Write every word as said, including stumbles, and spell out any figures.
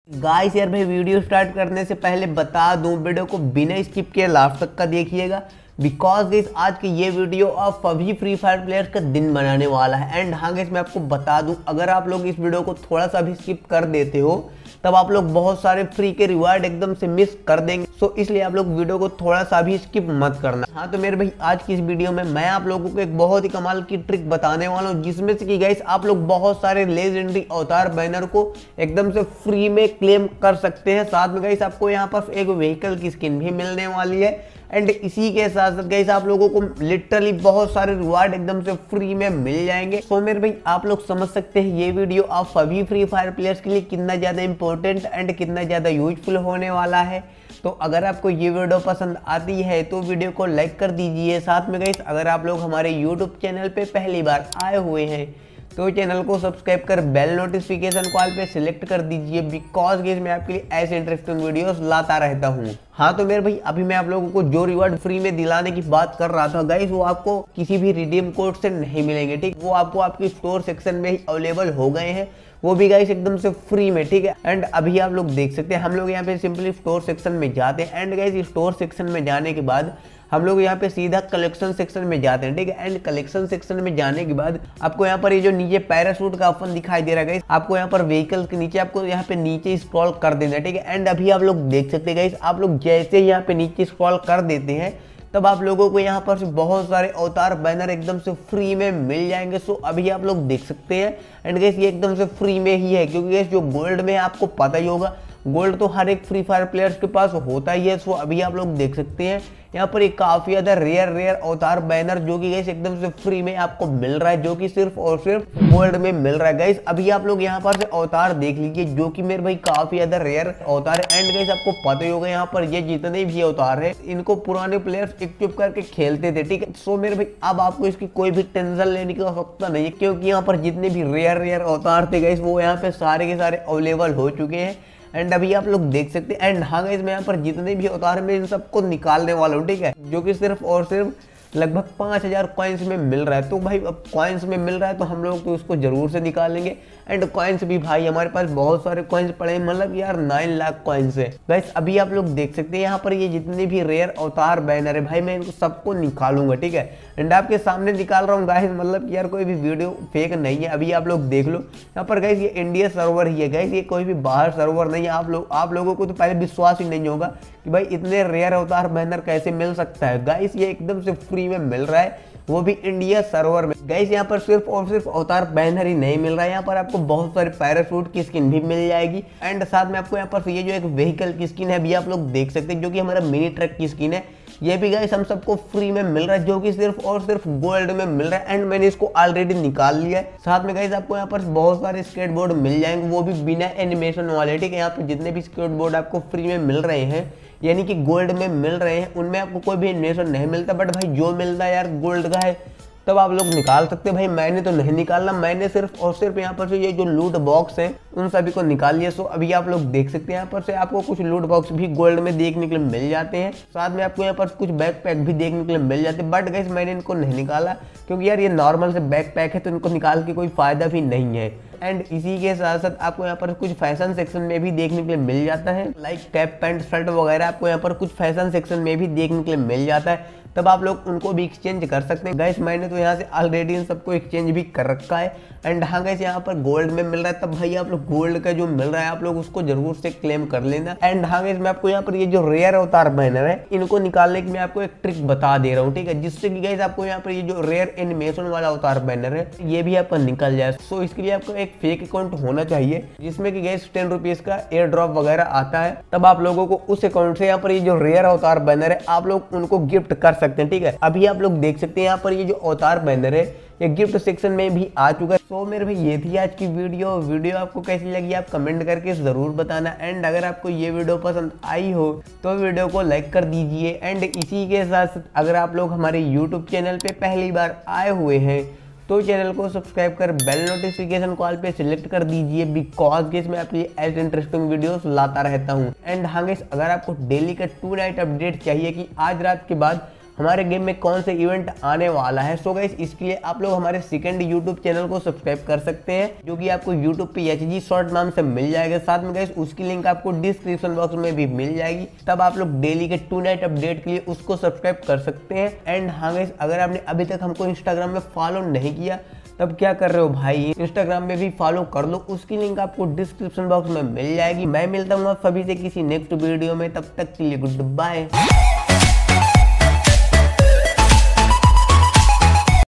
Guys यार भाई video start करने से पहले बता दूं, वीडियो को बिना स्किप किए लास्ट तक का देखिएगा बिकॉज गाइस आज की ये वीडियो आप सभी फ्री फायर प्लेयर्स का दिन बनाने वाला है। एंड हाँ गाइस मैं आपको बता दूं, अगर आप लोग इस वीडियो को थोड़ा सा भी स्किप कर देते हो तब आप लोग बहुत सारे फ्री के रिवार्ड एकदम से मिस कर देंगे। सो इसलिए आप लोग वीडियो को थोड़ा सा भी स्किप मत करना। हाँ तो मेरे भाई आज की इस वीडियो में मैं आप लोगों को एक बहुत ही कमाल की ट्रिक बताने वाला हूँ, जिसमें से कि गाइस आप लोग बहुत सारे लेजेंडरी अवतार बैनर को एकदम से फ्री में क्लेम कर सकते हैं। साथ में गाइस आपको यहाँ पर एक व्हीकल की स्किन भी मिलने वाली है। एंड इसी के साथ साथ गाइस आप लोगों को लिटरली बहुत सारे रिवार्ड एकदम से फ्री में मिल जाएंगे। सो मेरे भाई आप लोग समझ सकते हैं ये वीडियो आप सभी फ्री फायर प्लेयर्स के लिए कितना ज़्यादा इंपॉर्टेंट एंड कितना ज़्यादा यूजफुल होने वाला है। तो अगर आपको ये वीडियो पसंद आती है तो वीडियो को लाइक कर दीजिए। साथ में गाइस अगर आप लोग हमारे यूट्यूब चैनल पे पहली बार आए हुए हैं तो चैनल को सब्सक्राइब कर बेल नोटिफिकेशन कॉल पे सिलेक्ट कर दीजिए बिकॉज गाइस मैं आपके लिए ऐसे इंटरेस्टिंग वीडियोस लाता रहता हूँ। हाँ तो मेरे भाई अभी मैं आप लोगों को जो रिवार्ड फ्री में दिलाने की बात कर रहा था गाइस, वो आपको किसी भी रिडीम कोड से नहीं मिलेंगे, ठीक। वो आपको आपके स्टोर सेक्शन में ही अवेलेबल हो गए हैं, वो भी गाइस एकदम से फ्री में, ठीक है। एंड अभी आप लोग देख सकते हैं हम लोग यहाँ पे सिंपली स्टोर सेक्शन में जाते हैं। एंड गाइस स्टोर सेक्शन में जाने के बाद हम लोग यहाँ पे सीधा कलेक्शन सेक्शन में जाते हैं, ठीक है। एंड कलेक्शन सेक्शन में जाने के बाद आपको यहाँ पर ये जो नीचे पैराशूट का ऑप्शन दिखाई दे रहा है गाइस, आपको यहाँ पर व्हीकल के नीचे आपको यहाँ पे नीचे स्क्रॉल कर देना है, ठीक है। एंड अभी आप लोग देख सकते हैं गाइस, आप लोग जैसे ही यहाँ पे नीचे स्क्रॉल कर देते हैं तब आप लोगों को यहाँ पर से बहुत सारे अवतार बैनर एकदम से फ्री में मिल जाएंगे। सो अभी आप लोग देख सकते हैं। एंड गाइस ये एकदम से फ्री में ही है, क्योंकि गाइस जो गोल्ड में है आपको पता ही होगा, गोल्ड तो हर एक फ्री फायर प्लेयर्स के पास होता ही है। सो अभी आप लोग देख सकते हैं यहाँ पर एक काफी ज्यादा रेयर रेयर अवतार बैनर जो कि गाइस एकदम से फ्री में आपको मिल रहा है, जो कि सिर्फ और सिर्फ गोल्ड में मिल रहा है। गाइस अभी आप लोग यहाँ पर से अवतार देख लीजिए जो कि मेरे भाई काफी ज्यादा रेयर अवतार है। एंड गाइस आपको पता ही होगा यहाँ पर ये जितने भी अवतार है इनको पुराने प्लेयर्स इक्विप करके खेलते थे, ठीक है। सो मेरे भाई अब आपको इसकी कोई भी टेंशन लेने की आवश्यकता नहीं है, क्योंकि यहाँ पर जितने भी रेयर रेयर अवतार थे गाइस वो यहाँ पे सारे के सारे अवेलेबल हो चुके हैं। एंड अभी आप लोग देख सकते हैं। एंड हाँ गाइस मैं यहाँ पर जितने भी अवतार में इन सबको निकालने वाला हूँ, ठीक है, जो कि सिर्फ और सिर्फ लगभग पाँच हजार कॉइन्स में मिल रहा है। तो भाई अब कॉइन्स में मिल रहा है तो हम लोग तो उसको जरूर से निकालेंगे। एंड कॉइन्स भी भाई हमारे पास बहुत सारे कॉइन्स पड़े हैं, मतलब यार नाइन लाख कॉइन्स है गाइस। अभी आप लोग देख सकते हैं यहाँ पर ये जितने भी रेयर अवतार बैनर है भाई मैं इनको सबको निकालूंगा, ठीक है। एंड आपके सामने निकाल रहा हूँ गाइस, मतलब यार कोई भी वीडियो फेक नहीं है। अभी आप लोग देख लो यहाँ पर गाइस ये इंडिया सर्वर ही है गाइस, ये कोई भी बाहर सर्वर नहीं है। आप लोग आप लोगों को तो पहले विश्वास ही नहीं होगा कि भाई इतने रेयर अवतार बैनर कैसे मिल सकता है। गाइस ये एकदम से फ्री में मिल रहा है, वो भी इंडिया सर्वर में। गाइस यहाँ पर सिर्फ और सिर्फ अवतार बैनर ही नहीं मिल रहा है, यहाँ पर आपको बहुत सारे पैराशूट की स्किन भी मिल जाएगी। एंड साथ में आपको यहाँ पर ये जो एक व्हीकल की स्किन है अभी आप लोग देख सकते हैं, जो कि हमारा मिनी ट्रक की स्किन है, ये भी गाइस हम सबको फ्री में मिल रहा है, जो कि सिर्फ और सिर्फ गोल्ड में मिल रहा है। एंड मैंने इसको ऑलरेडी निकाल लिया है। साथ में गाइस आपको यहाँ पर बहुत सारे स्केटबोर्ड मिल जाएंगे, वो भी बिना एनिमेशन वाले, ठीक है। यहाँ पे जितने भी स्केटबोर्ड आपको फ्री में मिल रहे हैं यानी कि गोल्ड में मिल रहे हैं उनमें आपको कोई भी एनिमेशन नहीं मिलता, बट भाई जो मिलता है यार गोल्ड का है तब आप लोग निकाल सकते हैं। भाई मैंने तो नहीं निकालना, मैंने सिर्फ और सिर्फ यहाँ पर से ये जो लूट बॉक्स है उन सभी को निकाल लिया। सो अभी आप लोग देख सकते हैं यहाँ पर से आपको कुछ लूट बॉक्स भी गोल्ड में देखने के लिए मिल जाते हैं। साथ में आपको यहाँ पर कुछ बैक पैक भी देखने के लिए मिल जाते हैं, बट गाइस मैंने इनको नहीं निकाला क्योंकि यार ये नॉर्मल से बैक पैक है तो इनको निकाल के कोई फायदा भी नहीं है। एंड इसी के साथ साथ आपको यहाँ पर कुछ फैशन सेक्शन में भी देखने के लिए मिल जाता है, लाइक कैप पैंट शर्ट वगैरह आपको यहाँ पर कुछ फैशन सेक्शन में भी देखने के लिए मिल जाता है, तब आप लोग उनको भी एक्सचेंज कर सकते हैं। गाइस मैंने तो यहाँ से ऑलरेडी इन सबको एक्सचेंज भी कर रखा है। एंड हाँ गाइस यहाँ पर गोल्ड में मिल रहा है, तब भाई आप लोग गोल्ड का जो मिल रहा है आप लोग उसको जरूर से क्लेम कर लेना। एंड हाँ गाइस मैं आपको यहाँ पर ये जो रेयर अवतार बैनर है इनको निकालने की मैं आपको एक ट्रिक बता दे रहा हूँ, ठीक है, जिससे कि गाइस आपको यहाँ पर ये जो रेयर एनिमेशन वाला अवतार बैनर है ये भी आपका निकल जाए। सो इसके लिए आपको एक फेक अकाउंट होना चाहिए जिसमें कि गाइस टेन रुपीज का एयर ड्रॉप वगैरह आता है, तब आप लोगों को उस अकाउंट से यहाँ पर ये जो रेयर अवतार बैनर है आप लोग उनको गिफ्ट कर सकते हैं, ठीक है। अभी आप लोग देख सकते हैं यहाँ पर ये जो अवतार बैनर है ये गिफ्ट सेक्शन में भी आ चुका है। तो मेरे भाई ये थी आज की वीडियो। वीडियो आपको कैसी लगी आप कमेंट करके जरूर बताना। एंड अगर आपको ये वीडियो पसंद आई हो तो वीडियो को लाइक कर दीजिए। एंड इसी के साथ अगर आप लोग हमारे यूट्यूब चैनल पे पहली बार आए हुए हैं तो चैनल को सब्सक्राइब कर बेल नोटिफिकेशन कॉल पे सिलेक्ट कर दीजिए बिकॉज गेस मैं आपके लिए ऐसे इंटरेस्टिंग वीडियोस लाता रहता हूँ। एंड हाँ गेस अगर आपको डेली का टू नाइट अपडेट चाहिए कि आज रात के बाद हमारे गेम में कौन से इवेंट आने वाला है। सो गाइस इसके लिए आप लोग हमारे सेकंड यूट्यूब चैनल को सब्सक्राइब कर सकते हैं, जो कि आपको यूट्यूब पे एच जी शॉर्ट नाम से मिल जाएगा। साथ में गाइस उसकी लिंक आपको डिस्क्रिप्शन बॉक्स में भी मिल जाएगी, तब आप लोग डेली के टू नाइट अपडेट के लिए उसको सब्सक्राइब कर सकते हैं। एंड हाँ गाइस, अगर आपने अभी तक हमको इंस्टाग्राम में फॉलो नहीं किया तब क्या कर रहे हो भाई, इंस्टाग्राम में भी फॉलो कर लो, उसकी लिंक आपको डिस्क्रिप्शन बॉक्स में मिल जाएगी। मैं मिलता हूँ आप सभी से किसी नेक्स्ट वीडियो में, तब तक के लिए गुड बाय।